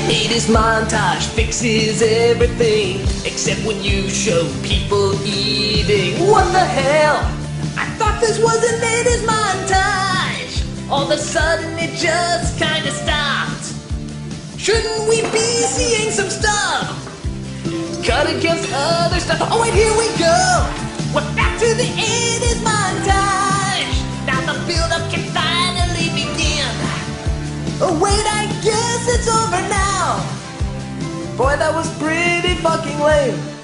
80's montage fixes everything, except when you show people eating. What the hell? I thought this was an 80's montage. All of a sudden it just kinda stopped. Shouldn't we be seeing some stuff cut against other stuff? Oh wait, here we go. We're back to the 80's montage. Now the build-up can finally begin. Oh wait, I guess it's over now. Boy, that was pretty fucking lame.